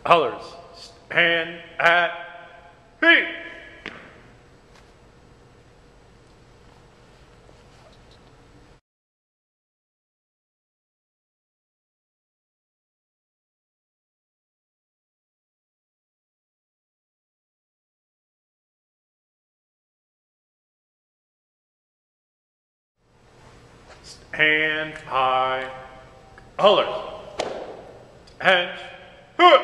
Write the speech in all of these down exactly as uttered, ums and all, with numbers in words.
Colors, stand at feet. Hand high. Colors, hands, hook.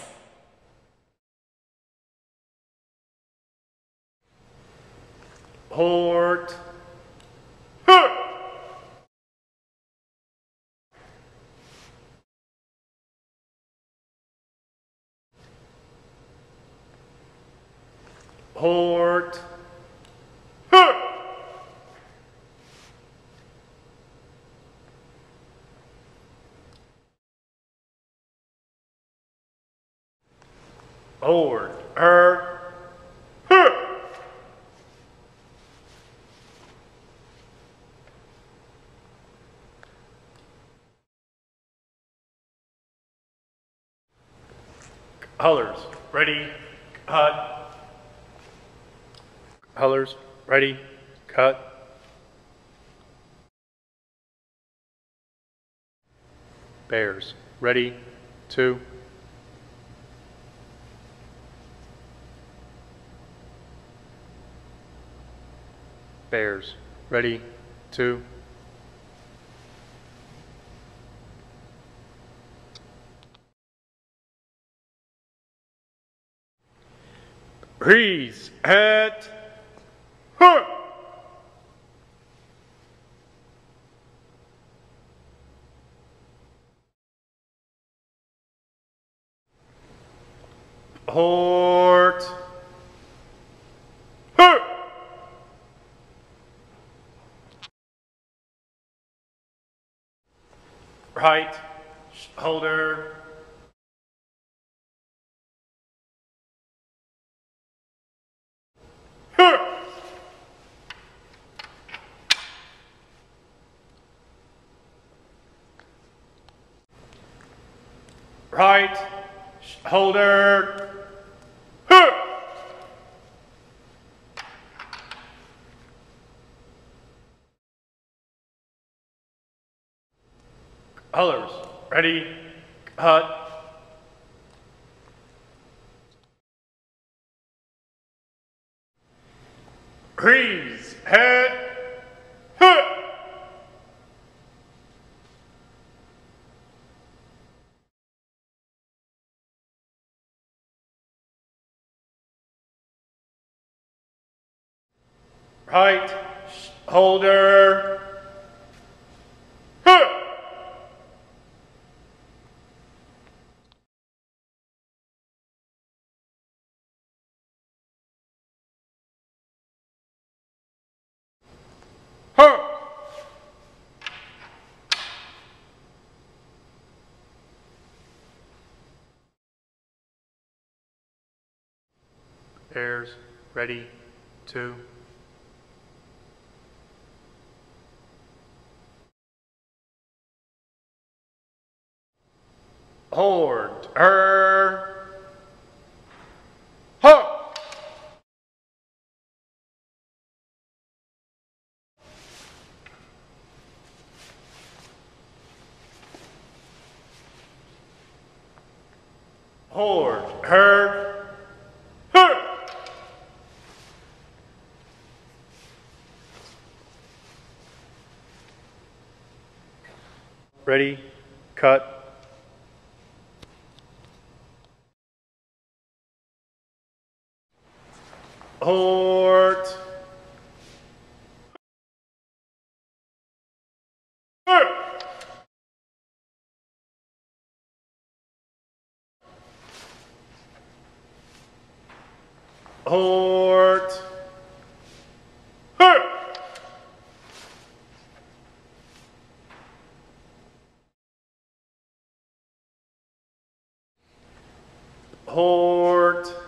Port, hook. Port, hook. Forward, earth, hook. Colors, ready, cut. Colors, ready, cut. Bears, ready, two. Bears, ready, two. Breeze at hook. Port, hook. Right shoulder, hook. Right shoulder, hook. Colors, ready, cut. Breeze head, hook. Right shoulder, hook. Hook. Bears, ready, two. Horde, er, hook. Horde, er, hook. Ready, cut. Horde, hook. Horde, hook. Horde,